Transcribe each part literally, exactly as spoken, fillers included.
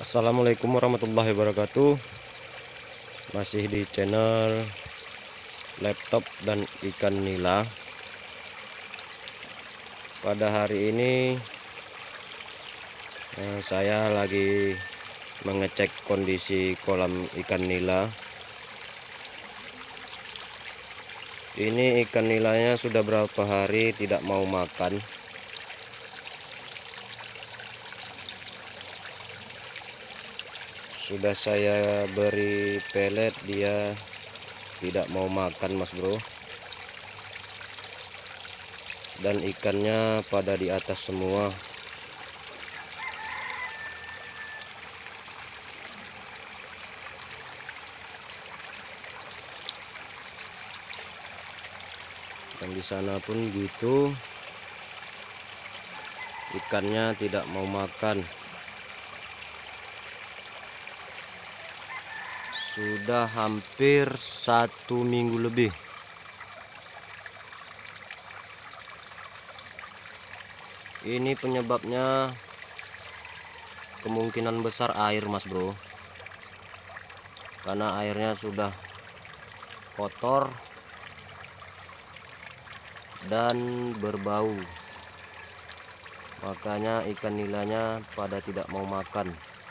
Assalamualaikum warahmatullahi wabarakatuh. Masih di channel laptop dan ikan nila. Pada hari ini eh, saya lagi mengecek kondisi kolam ikan nila. Ini ikan nilanya sudah berapa hari tidak mau makan. Sudah saya beri pelet, dia tidak mau makan, mas bro. Dan ikannya pada di atas semua. Dan di sana pun gitu, ikannya tidak mau makan. Sudah hampir satu minggu lebih. Ini penyebabnya kemungkinan besar air, mas bro, karena airnya sudah kotor dan berbau. Makanya ikan nilanya pada tidak mau makan.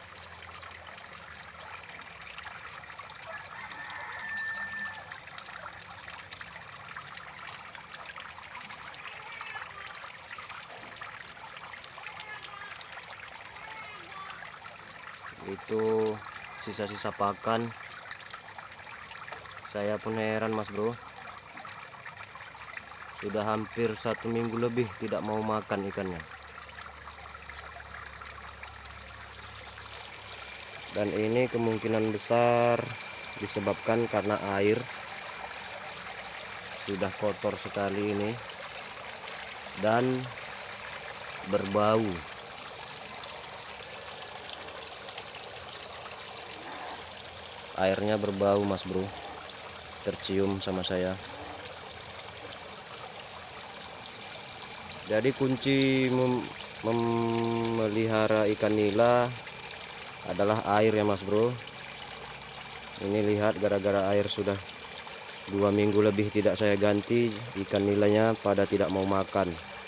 Itu sisa-sisa pakan. Saya pun heran, mas bro, sudah hampir satu minggu lebih tidak mau makan ikannya. Dan ini kemungkinan besar disebabkan karena air sudah kotor sekali ini dan berbau. Airnya berbau, mas bro, tercium sama saya. Jadi kunci mem memelihara ikan nila adalah air ya, mas bro. Ini lihat, gara-gara air sudah dua minggu lebih tidak saya ganti, ikan nilanya pada tidak mau makan.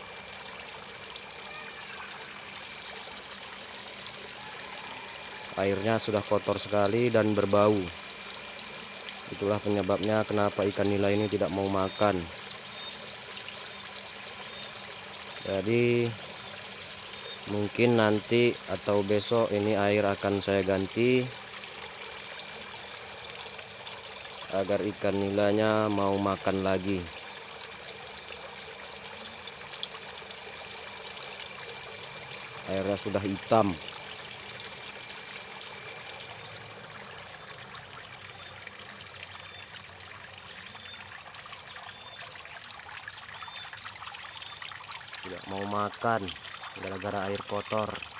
Airnya sudah kotor sekali dan berbau. Itulah penyebabnya kenapa ikan nila ini tidak mau makan. Jadi mungkin nanti atau besok ini air akan saya ganti agar ikan nilanya mau makan lagi. Airnya sudah hitam. Tidak mau makan gara-gara air kotor.